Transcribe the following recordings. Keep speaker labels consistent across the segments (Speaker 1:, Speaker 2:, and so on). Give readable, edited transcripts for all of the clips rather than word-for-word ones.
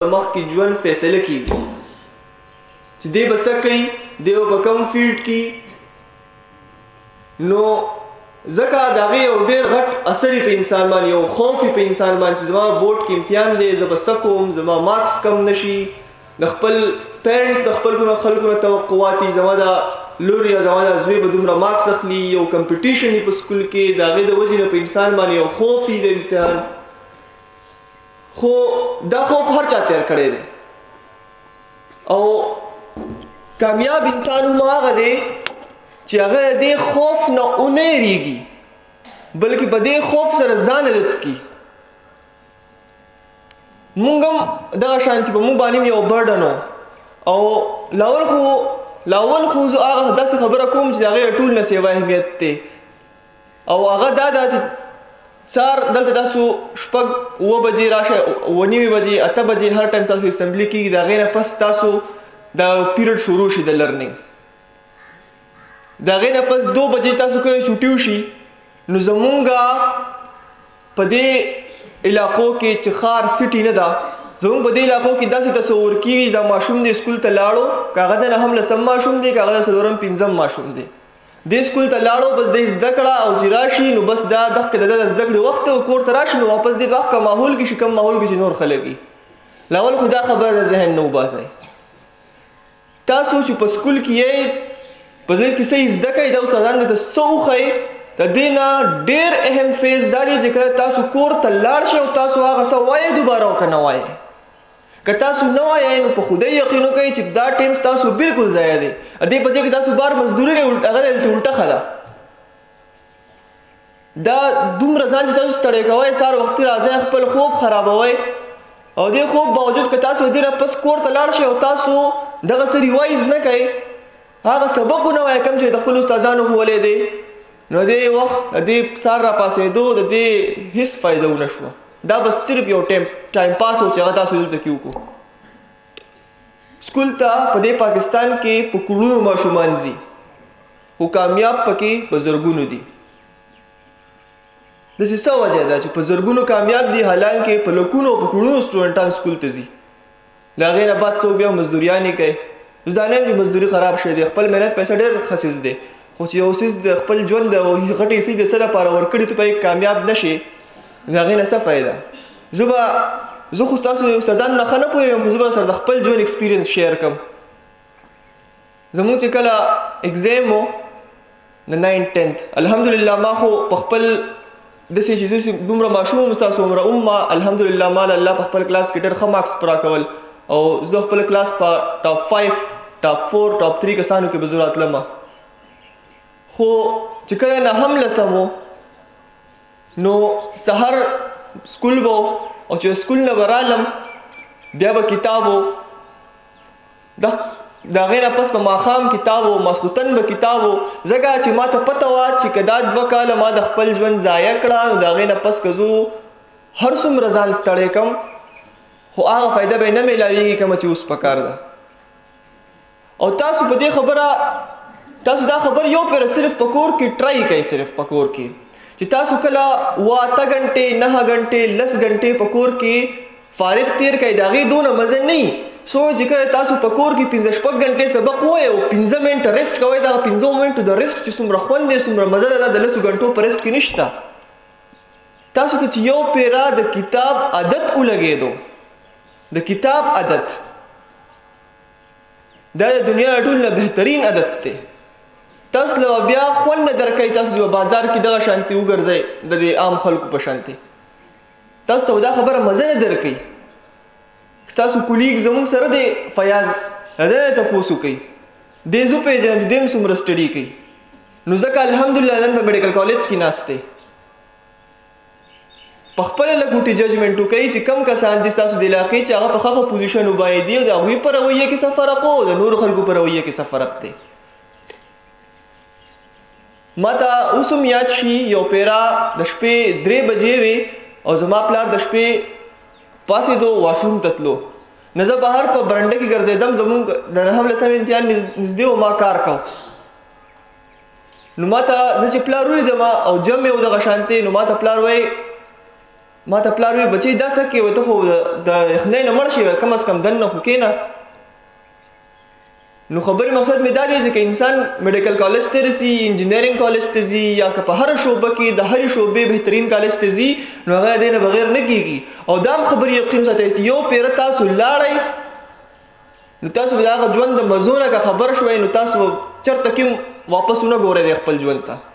Speaker 1: مخکې ژوند فیصله کېږي چې دی به څه کوي، دی به په کوم فیلډ کې. نو ځکه د هغې یو ډېر غټ اثر یې په انسان باندې، یو خوف یې په انسان باندې چې زما بورډ کې امتحان دی، زه به څه کوم، زما مارکس کم نه شي. د خپل پیرنټس د خپل خلکو نه توقعات دي، زما د لور یا زما د زوی به دومره مارکس اخلي، یو کمپټیشن یې په سکول کې، د هغې د وجې نه په انسان باندې یو خوف یې د امتحان. خو دا خوف هر چا تیر کړی دی، او کامیاب انسان هم هغه دی چې هغه د دې خوف نه ونه یېرېږي، بلکې په دې خوف سره ځان عادت کړي. مونږ هم دغه شانتي په مونږ باندې یو برډن و، او لاول خو زه هغه داسې خبره کوم چې د هغې ټول نه سیوا اهمیت دی، او هغه دا ده چې سار دلته تاسو 6-9 بجې راشئ، 9 بجې 8 بجې هر ټایم تاسو اسمبلی کېږي، د هغې نه پس تاسو دا پیریډ شروع شي د لرنینګ. د هغې نه پس 2 بجې تاسو کله چوټي وشي، نو زمونږ په دې علاقو کې چې ښار سټي نه ده، زمونږ په دې علاقو کې داسې تصور کېږي دا ماشوم دی سکول ته لاړو، که هغه د 9 ماشوم دی، که هغه د 4 ماشوم دی، دې سکول ته لاړو بس د زده کړه، او چې راشي نو بس دا دغه د زده کړې وخت او کور ته راشي نو واپس دې وخت ماحول کې شي، کم ماحول کې چې نور خلک وي. لاول خو دا خبره د ذهن نه وباسئ. تاسو چې په سکول کې یې په دې کې څه زده کوئ، دا استادان درته څه وښیي، د دې نه ډېر اهم فیز دا دی چې کله تاسو کور ته لاړ شئ او تاسو هغه څه وایئ دوباره او که نه وایئ. که تاسو نه وایئ نو په خدای یقین وکړئ چې دا ټیم ستاسو بالکل ضایع دی. دې په ځای کې تاسو بار مزدوري کوئ، هغه دلته الټه ښه ده. دا دومره ځان چې تاسو ستړی کوئ، سهار وختي راځئ، خپل خوب خرابوئ، او دې خوب باوجود که تاسو دې نه پس کور ته لاړ شئ او تاسو دغه څه ریوایز نه کوئ، هغه سبقونه وایئ کوم چې د خپلو استادانو ښوولی دی، نو دې وخت د دې سهار راپاڅېدو د دې هېڅ فایده ونه شوه. دا بس صرف یو ټایم پاس و چې هغه تاسو دلته کې وکړو. سکول ته په دې پاکستان کې په کروڑونو ماشومان ځي، خو کامیاب پکې په زرګونو دي. داسې څه وجه ده چې په زرګونو کامیاب دي، حالانکې په لکونو او په کروڑونو سټوډنټان سکول ته ځي، له هغې نه بعد څوک بیا مزدوریانې کوي. زه دا نه یم چې مزدوري خراب شوی دی، خپل محنت پیسه ډېر ښه څیز دی، خو چې یو څیز د خپل ژوند د غټې حصې د څه لپاره ورکړي ته پکې کامیاب نه شي، د هغې نه څه فایده. زه خو ستاسو استادانو نه ښه نه پوهېږم، خو زه به سره د خپل ژوند ایکسپیرینس شیر کړم. زمونږ چې کله اګزام و د 9-10 الحمدلله، ما خو په خپل داسې چې زه دومره ماشوم وم ستاسو عمره ما الحمدلله ما الله په خپل کلاس کې ډېر ښه مارکس پوره کول، او زه خپل کلاس په ټاپ 5 ټاپ 4 ټاپ 3 کسانو کې به زه راتلم. خو چې کله 9 و نو سحر سکول به او چې سکول نه به رالم بیا به کتاب و، د هغې نه پس په ماښام کتاب و، ماسخوتن به کتاب و، ځکه چې ما ته پته وه چې که دا 2 کاله ما د خپل ژوند ضایع کړه نو د هغې نه پس که زه هر څومره ځان ستړی کړم خو هغه فایده به یې نه میلاویږي کومه چې اوس پکار ده. او تاسو په دې خبره تاسو دا خبر یو پیر صرف په کور کې ټرای کوئ، صرف په کور کې چې تاسو کله 8 غنټې 9 غنټې 10 غنټې په کور کې فارغ تیر کوئ، د هغې دونه مزه نه وي. سو چې کله تاسو په کور کې 15-16 غنټې سبق ووایئ او 15 منټه ریسټ کوئ، دغه 15 منټو د ریسټ چې څومره خوند دی څومره مزه ده د 10 غنټو په ریسټ کې نشته. تاسو ته چې یو پیره د کتاب عادت ولګېدو، د کتاب عادت دا د دنیا ټول نه بهترین عادت دی. تاسو له بیا خوند نه درکوي، تاسو د بازار کې دغه شانتي وګرځئ د دې عام خلکو په شانتي، تاسو ته دا خبره مزه نه درکوي. ستاسو کولیګ زموږ سره دی فیاض، هغه نه تپوس وکړئ، دی زه پېژنم چې دی هم څومره سټډي کوي. نو ځکه الحمدلله نن په میډیکل کالج کې ناست دی، په خپله لږ ججمنټ وکړئ چې کم کسان دي ستاسو د علاقې چې هغه په ښه پوزیشن وبایې دي، او د هغوی په رویه کې څه فرق و، د نورو خلکو په رویه کې څه فرق دی. ما ته اوس هم یاد شي یو پیره د شپې 3 بجې وې او زما پلار د شپې پاسېدو واشروم ته تلو، نو زه بهر په برنډه کې ګرځېدم، زمونږ د 9 امتحان نږدې و، ما کار کو. نو ما ته زه چې پلار ولیدم او جم یې و دغه شانتې، نو ما ته پلار وایي ما ته پلار وی بچی دا څه کې ته خو د یخنۍ نه مړ شي کم از کم دننه خو کېنه. نو خبرې مقصد مې دا دی چې که انسان میډیکل کالج ته رسي، انجینرینګ کالج ته ځي، یا که په هره شعبه کې د هرې شعبې بهترین کالج ته ځي، نو هغه دې نه بغیر نه کېږي. او دا هم خبرې یقین ساتئ چې یو پیره تاسو لاړئ نو تاسو به د هغه ژوند د مزو نه که خبر شوئ نو تاسو به چېرته کې واپس ونه ګورئ د خپل ژوند ته.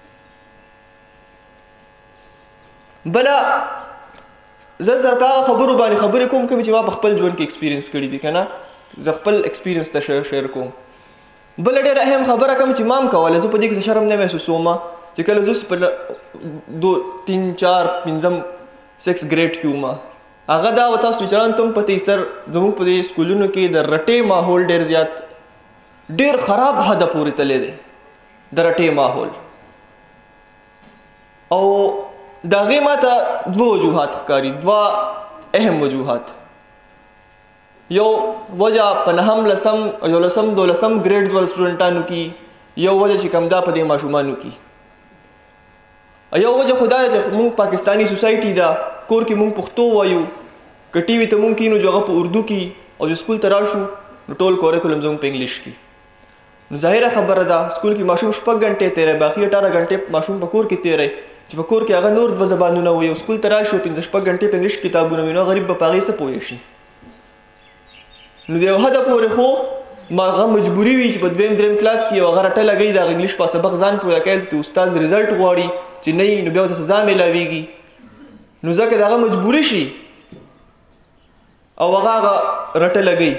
Speaker 1: بله زه در په هغه خبرو باندې خبرې کوم چې ما په خپل ژوند کې ایکسپیرینس کړي دي که نه، زه خپل ایکسپیرینس ته شیر کوم. بله ډېره اهم خبره کوم چې ما هم کوله، زه په دې کې شرم نه محسوسوم چې کله زه په 3 4 5 6 ګریډ کې وم، هغه دا و تاسو چران ته هم پته سر زموږ په دې سکولونو کې د رټې ماحول ډېر زیات ډېر خراب حده پورې تللی دی، د رټې ماحول. او د هغې ما ته 2 وجوهات ښکاري، 2 اهم وجوهات. یو وجه په 9م 10م 11م 12م ګریډز ول سټوډنټانو کې، یو وجه چې کوم دا په دې ماشومانو کې. یو وجه خدا چې مونږ پاکستانی سوسایټي دا کور کې مونږ پښتو وایو، که ټي وي ته مونږ کینو چې هغه په اردو کې، او چې سکول ته راشو نو ټول کوریکولم زموږ په انګلیش کې. نو ظاهره خبره ده سکول کې ماشوم 6 غنټې تیری، باقي 18 غنټې ماشوم په کور کې تیری، چې په کور کې هغه نور 2 زبانونه وي، او سکول ته راشو 5 غنټې په انګلیش کتابونه وي، نو غریب به په هغې څه پوه شي. نو د یو حده پورې خو ما هغه مجبوري وي چې په 2م 3م کلاس کې یو هغه رټه لګوي د انګلیش په سبق ځان پوه کوي، ته استاد ریزلټ غواړي چې نه نو بیا ورته سزا میلاویږي. نو ځکه د هغه مجبوري شي او هغه رټه لګوي.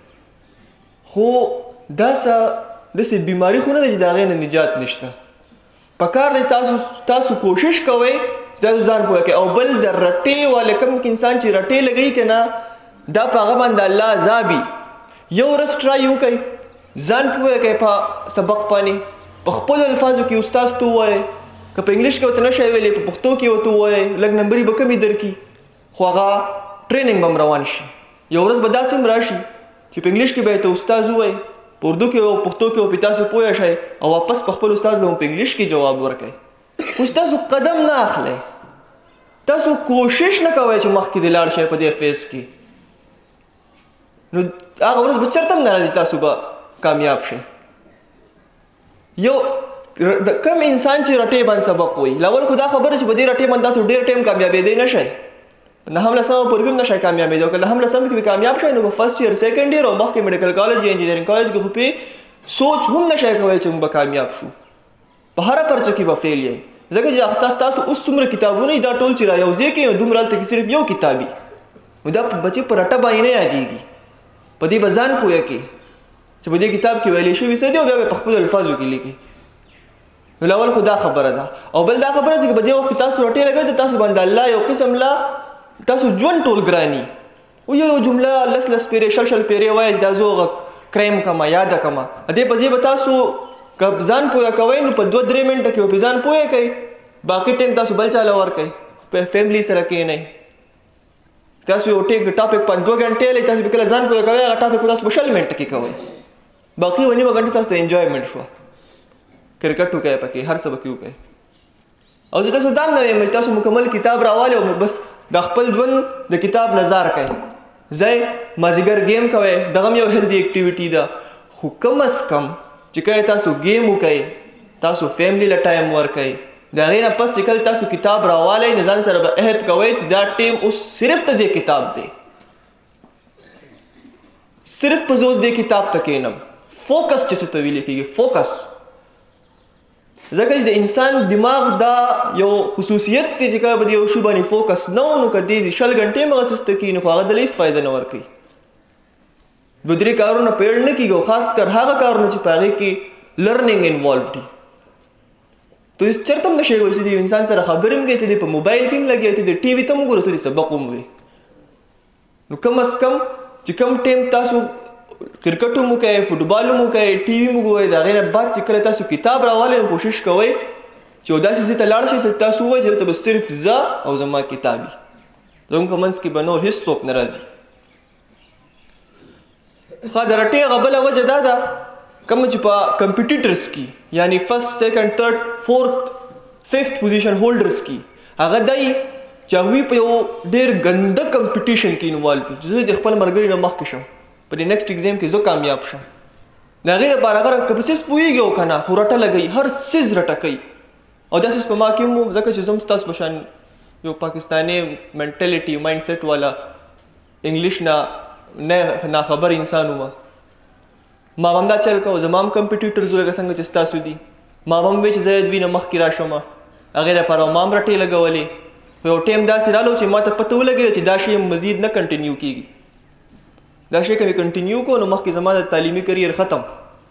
Speaker 1: خو دا داسې بیماري خو نه ده چې د هغې نه نجات نشته. پکار دی تاسو کوشش کوئ چې تاسو ځان پوه کوئ. او بل د رټې والا کوم انسان چې رټې لګوي که نه دا په هغه باندې الله عذابي. یو ورځ ټرای وکړئ، ځان پوه کړئ په سبق باندې، په خپلو الفاظو کې استاذ ته ووایئ، که په انګلیش کې ورته نشئ ویلی په پښتو کې ورته ووایئ، لږ نمبرې به کمې درکړي، خو هغه ټریننګ به هم روان شي. یو ورځ به داسې هم راشي چې په انګلیش کې به یې ته استاذ ووایئ، په اردو کې او پښتو کې به تاسو پوه شئ، او واپس په خپل استاذ له هم په انګلیش کې جواب ورکړئ. خو تاسو قدم نه اخلئ، تاسو کوشش نه کوئ چې مخکې د لاړ شئ په دې فیز کې، نو هغه ورځ به چېرته هم نه راځي تاسو به کامیاب شئ. یو کم انسان چې رټې باندې سبق وایي، لاول خو دا خبره چې په دې رټې باندې تاسو ډېر ټایم کامیابېدی نه شئ، 9م 10م پورې هم نه شئ کامیابېدی. او که 9م 10م کې به کامیاب شئ نو په فرسټ ایئر سیکنډ ایئر او مخکې میډیکل کالج یا انجینرینګ کالج کې خو پې سوچ هم نه شئ کولی چې موږ به کامیاب شو. په هره پرچه کې به فیل یئ، ځکه چې تاسو اوس څومره کتابونه دا ټول چې را یوځای کوئ دومره هلته کې صرف یو کتاب وي، نو دا بچې په رټه باندې نه یادېږي. په دې به ځان پوه کړي چې په دې کتاب کې ویلې شوي څه دي، او بیا به په خپلو الفاظو کې لیکي. نو لاول خو دا خبره ده. او بل دا خبره چې په دې وخت کې تاسو رټې لګوئ ته تاسو باندې الله یو قسم لا تاسو ژوند ټول ګراني، او یو جمله لس پیرې شل پیرې وایي چې دا زه هغه کریم کړمه یاده کړمه، دې په ځای به تاسو که ځان پوه کوئ نو په 2-3 منټه کې به ځان پوه کوئ، باقي ټایم تاسو بل چاله ورکوئ، په فیملی سره کښېنئ. تاسو یو ټاپک باندې 2 غنټې لرئ، تاسو به کله ځان پوه کوئ هغه ټاپک تاسو په 20 منټه کې کوئ، باقي 1.5 غنټه تاسو ته انجوایمنټ شوه، کرکټ وکړئ پکې، هر څه پکې وکړئ. او زه تاسو دا هم نه وایم چې تاسو مکمل کتاب راوالئ او بس د خپل ژوند د کتاب نظار کوئ. ځئ مازدیګر گیم کوئ، دغه هم یو هیلدي اکټیویټي ده، خو کم از کم چې کله تاسو گیم وکئ تاسو فیملی له ټایم ورکئ. د هغې نه پس چې کله تاسو کتاب راوالی د ځان سره به عهد کوئ چې دا ټیم اوس صرف ته دې کتاب دی، صرف په زه اوس دې کتاب ته کښېنم. فوکس چې څه ته ویلې کېږي، فوکس. ځکه چې د انسان دماغ دا یو خصوصیت دی چې کله به د یو شي باندې فوکس نه و نو که دې 20 غنټې هم هغه سسته کړي نو خو هغه دله هېڅ فایده نه ورکوي. 2-3 کارونه پیړ نه کېږي، او خاص کر هغه کارونه چې په هغې کې لرننګ انوالوډ دي. ته هېڅ چېرته هم نه شئ وایي چې د انسان سره خبرې هم کوې، ته دې په موبایل کې هم لګیا، ته د ټي وي ته هم وګوره، ته دې سبق هم وایي. نو کم از کم چې کم ټایم تاسو کرکټ هم وکئ، فوټبال هم وکئ، ټي وي هم وګورئ، د هغې نه بعد چې کله تاسو کتاب راوالئ کوشش کوئ چې یو داسې ځای ته لاړ شئ چې تاسو ووایئ چې دلته به صرف زه او زما کتاب وي، زموږ په منځ کې به نور هېڅ څوک نه راځي. ښه د رټې هغه بله وجه دا ده کوم چې په کمپیټیټرز کې یعنی 1st 2nd 3rd 4th 5th پوزیشن هولډرز کې هغه دی چې هغوی په یو ډېر ګنده کمپټیشن کې انوالو وي چې زه د خپل ملګري نه مخکې شم په دې نیکسټ ایګزام کې زه کامیاب شم. د هغې دپاره هغه که په څیز پوهېږي او که نه خو رټه لګوي، هر څیز رټه کوي. او دا څیز په ما کې هم و ځکه چې زه هم ستاسو په شان یو پاکستاني منټلیټي مایند سیټ والا انګلیش نه ناخبر انسان وم. ما هم دا چل کوه، زما هم کمپټیټرز لکه څنګه چې ستاسو دي، ما هم وی چې زه د دوی نه مخکې راشم، هغې دپاره ما هم رټې لګولې. خو یو ټایم داسې رالو چې ما ته پته ولګېده چې دا شی مزید نه کنټینیو کېږي. دا شی که مې کنټینیو کړو نو مخکې زما د تعلیمي کریر ختم.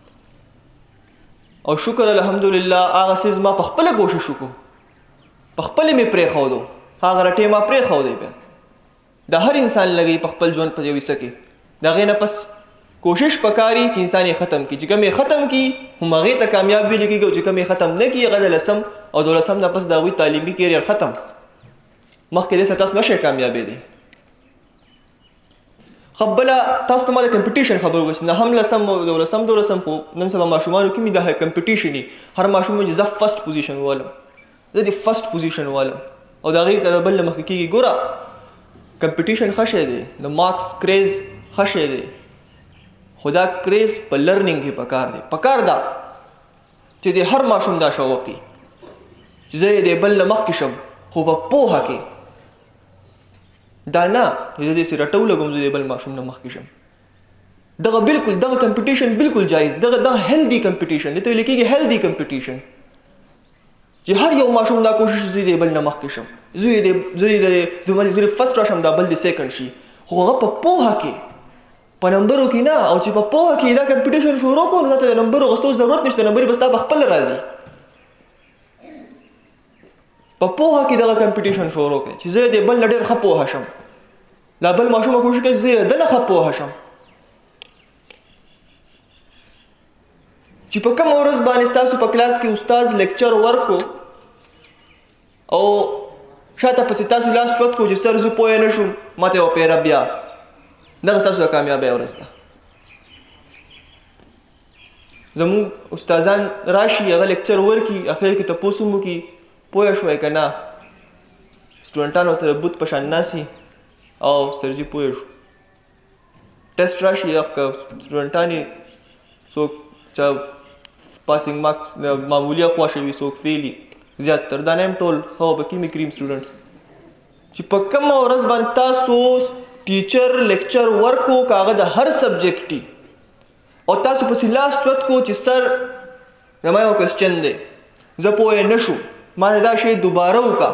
Speaker 1: او شکر الحمدلله هغه څیز ما په خپله کوشش وکړو، په خپله مې پرېښودو، هغه رټې ما پرېښودی. بیا د هر انسان لګي په خپل ژوند په یو حصه کې د هغې نه پس کوشش پکاري چې انسان یې ختم کړي. چې کوم یې ختم کړي هم هغې ته کامیاب ویل کېږي، او چې کوم یې ختم نه کړي هغه د 10 او 12 نه پس د هغوی تعلیمي کریر ختم. مخکې دې څه تاسو نشئ کامیابېدی. خو بله تاسو ته ما د کمپټیشن خبر وکړه چې 9 10 او 12 خو نن سبا ماشومانو کې مې د کمپټیشن وي. هر ماشوم چې زه فرسټ پوزیشن والم، زه د فرسټ پوزیشن والم، او د هغې که د بل نه مخکې کېږي. ګوره کمپټیشن ښه شی دی، د مارکس کریز ښه شی دی، خو دا کریز په لرنینګ کې پکار دی. پکار دا چې د هر ماشوم دا شوق وي چې زه یې د بل نه مخکې شم، خو په پوهه کې. دا نه چې زه داسې رټو لګم زه د بل ماشوم نه مخکې شم. دغه بالکل دغه کمپټیشن بالکل جایز، دغه هیلدي کمپټیشن دې ته ویل کېږي هیلدي کمپټیشن، چې هر یو ماشوم دا کوشش زه د بل نه مخکې شم، زه د فرسټ راشم دا بل د سیکنډ شي. خو هغه په پوهه کې، په نمبرو کې نه. او چې په پوهه کې دا کمپټیشن شروع کړو نو تا ته د نمبرو غوښتو ضرورت نشته، نمبر به ستا په خپله راځي. په پوهه کې دغه کمپټیشن شروع کړئ چې زه د بل نه ډېر ښه پوهه شم، دا بل ماشومه کوشش کوي چې زه د نه ښه پوهه شم. چې په کومه ورځ باندې ستاسو په کلاس کې استاد لیکچر ورکو او شاته پسې تاسو لاس چوت کو چې سر زه پوه نه شم ما ته وپېره، بیا دغه ستاسو د کامیابۍ ورځ ده. زموږ استادان راشي هغه لیکچر ورکي، اخر کې تپوس هم وکړي پوه شوی که نه، سټوډنټانو ته بوت په شان ناسي او سرجي پوه شو. ټیسټ راشي که سټوډنټان یې څوک چا پاسینګ مارکس معمولي خوښه وي، څوک فیل زیاتتر، دا نه یم ټول ښه او پکې مې کریم سټوډنټس. چې په کومه ورځ باندې تاسو ټیچر لیکچر ورکو که هغه د هر سبجیکټ او تاسو پسې لاس چوت کو چې سر زما یو کوېسچن دی زه پوه نه شو، ما دا شی دوباره وکړه،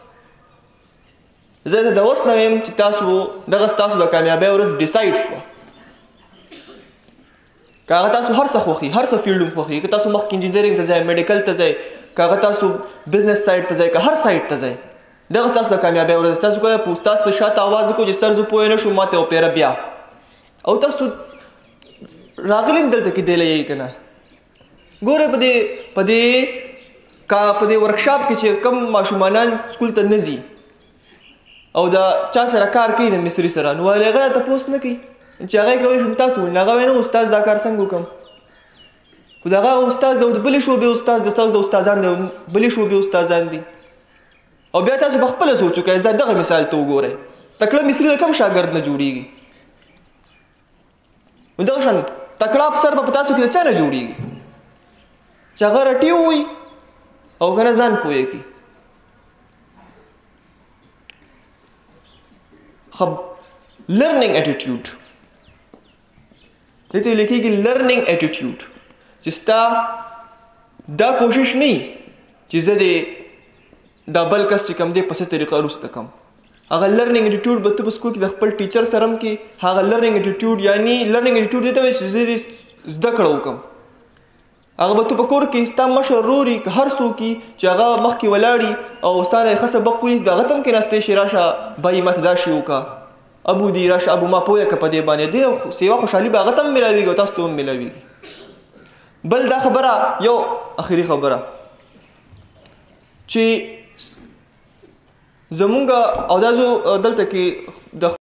Speaker 1: زه د اوس نه ویم چې تاسو دغه ستاسو د کامیابۍ ورځ ډیسایډ شوه. که هغه تاسو هر څه خوښي، هر څه فیلډ خوښي، که تاسو مخکې انجینرینګ ته ځئ، میډیکل ته ځئ، که هغه تاسو بزنس سایډ ته ځئ، که هر سایډ ته ځئ، دغه ستاسو د کامیابۍ ورځ. تاسو کولی په استاد په شاته آواز وکړو چې سر زه پوه نه شم ما ته وپېره بیا. او تاسو راغلي دلته کې دی لایئ که نه. ګوره په دې ورکشاپ کې چې کم ماشومانان سکول ته نه ځي او د چا سره کار کوي د مصري سره، نو هغه تپوس نه کوي چې هغه کولی شم تاسو ویل، هغه وایي نه استاد دا کار څنګه وکړم. خو د هغه استاد د بلې شعبې استاد د ستاسو د استادان د بلې شعبې استادان دي. او بیا تاسو په خپله سوچ وکړئ. زه دغه مثال ته وګورئ، تکړه مصري د کم شاګرد نه جوړېږي، نو دغه شان تکړه افسر به په تاسو کې د چا نه جوړېږي چې هغه رټي ووایي او که نه ځان پوه کړي. لرنینګ ایټیټیوډ دې ته ویل کېږي لرنینګ ایټیټیوډ، چې ستا دا کوشش نه وي چې زه دا بل کس چې کوم دی په څه طریقه وروسته کړم. هغه لرنینګ ایټیټیوډ به ته په سکول کې د خپل ټیچر سره هم کې هغه لرنینګ ایټیټیوډ، یعنی لرنینګ ایټیټیوډ دې ته وایي چې زه دې زده کړه وکړم. هغه به ته په کور کې ستا مشر ورور وي که هر څوک وي چې هغه مخکې ولاړي او ستا نه یې ښه سبق ووایي، د هغه ته هم کېناستی شي راشه بایي ما ته دا شی وکړه، ابو دې راشه ابو ما پوه که په دې باندې دې سیوا خوشحالي به هغه ته هم میلاویږي او تاسو ته هم میلاویږي. بل دا خبره یو اخري خبره چې زمونږ او دا زه دلته کې د